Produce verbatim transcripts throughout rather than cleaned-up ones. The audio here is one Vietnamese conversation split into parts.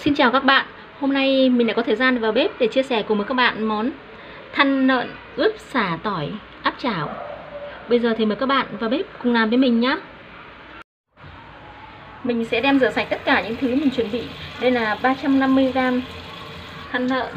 Xin chào các bạn, hôm nay mình lại có thời gian vào bếp để chia sẻ cùng với các bạn món thăn lợn ướp sả tỏi áp chảo. Bây giờ thì mời các bạn vào bếp cùng làm với mình nhé. Mình sẽ đem rửa sạch tất cả những thứ mình chuẩn bị. Đây là ba trăm năm mươi gam thăn lợn.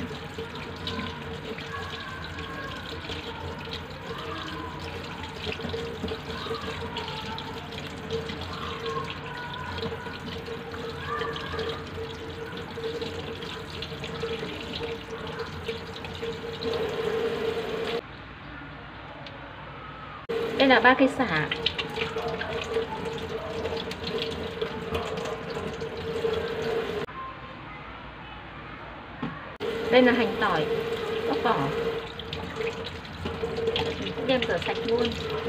Đây là ba cây sả. Đây là hành tỏi bóc vỏ. Mình cũng đem rửa sạch luôn.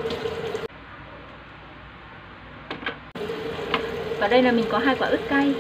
Và đây là mình có hai quả ớt cay.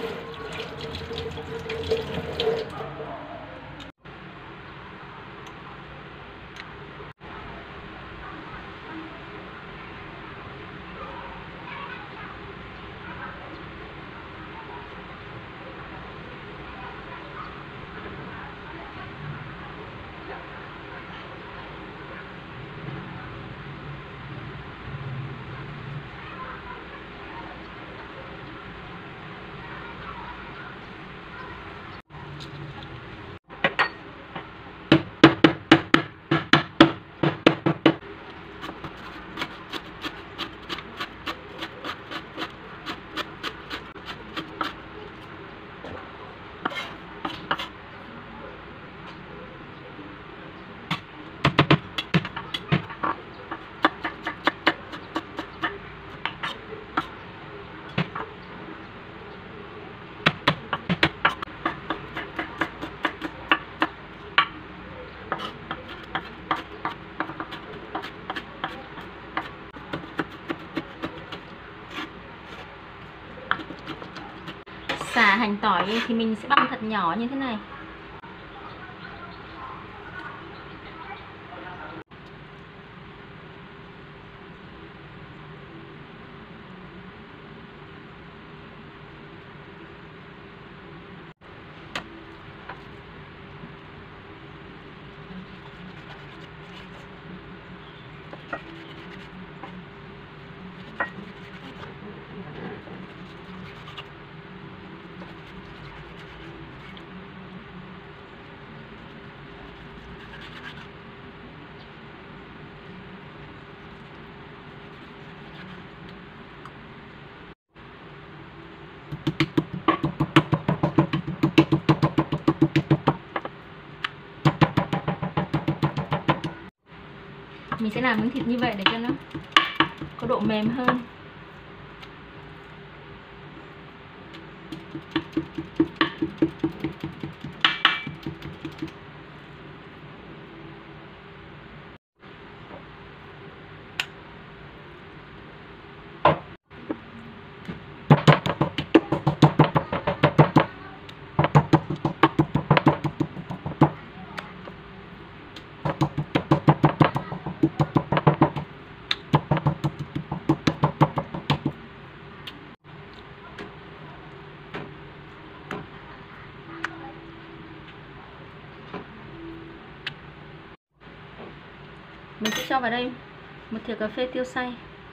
Sả hành tỏi thì mình sẽ băm thật nhỏ như thế này. Mình sẽ làm miếng thịt như vậy để cho nó có độ mềm hơn. Mình sẽ cho vào đây một thìa cà phê tiêu xay,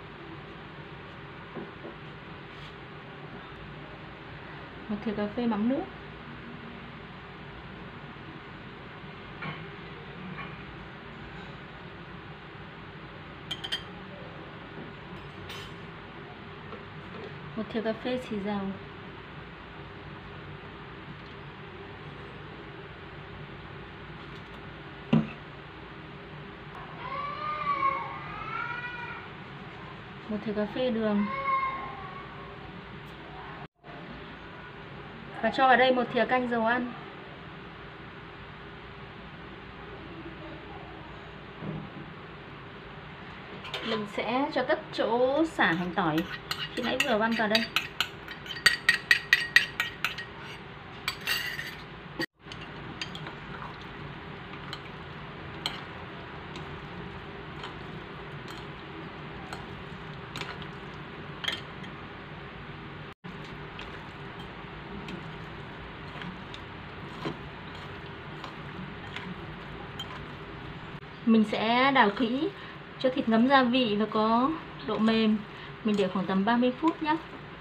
một thìa cà phê mắm nước, một thìa cà phê xì dầu, một thìa cà phê đường, và cho vào đây một thìa canh dầu ăn. Mình sẽ cho tất chỗ sả hành tỏi khi nãy vừa băm vào đây. Mình sẽ đảo kỹ cho thịt ngấm gia vị và có độ mềm. Mình để khoảng tầm ba mươi phút nhé.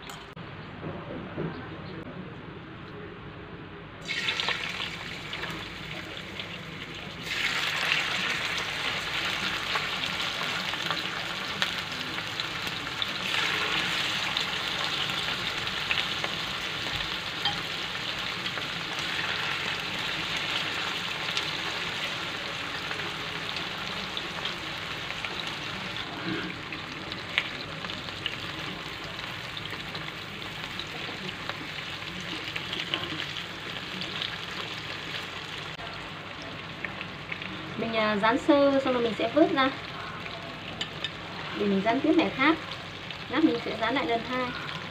Mình rán sơ xong rồi mình sẽ vớt ra để mình rán tiếp mẻ khác. Lát mình sẽ rán lại lần hai.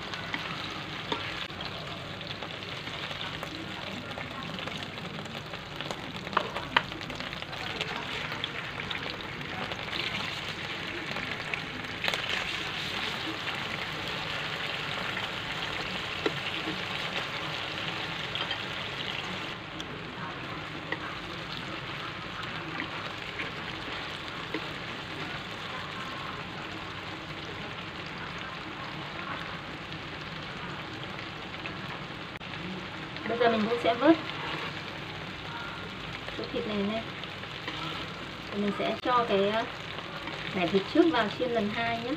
Bây giờ mình cũng sẽ vớt chỗ thịt này lên. Rồi mình sẽ cho cái mẻ thịt trước vào chiên lần hai nhé.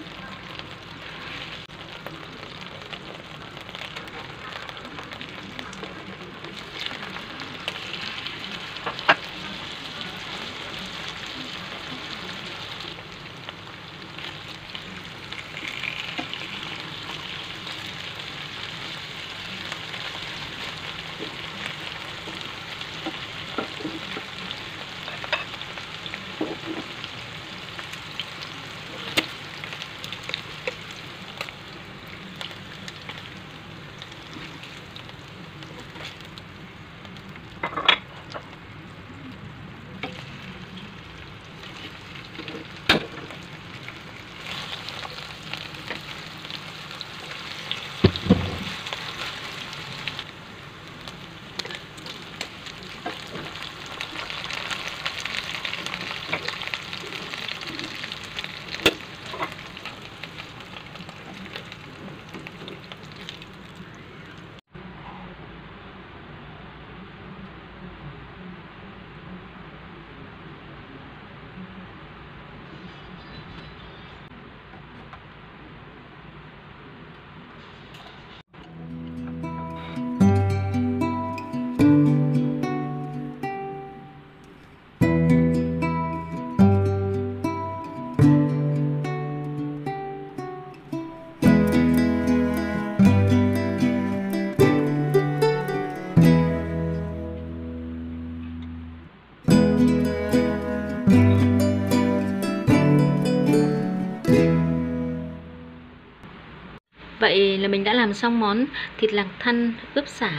Vậy là mình đã làm xong món thịt lạc thăn ướp sả.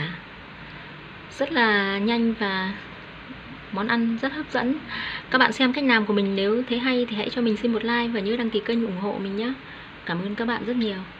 Rất là nhanh và món ăn rất hấp dẫn. Các bạn xem cách làm của mình nếu thấy hay thì hãy cho mình xin một like và nhớ đăng ký kênh ủng hộ mình nhé. Cảm ơn các bạn rất nhiều.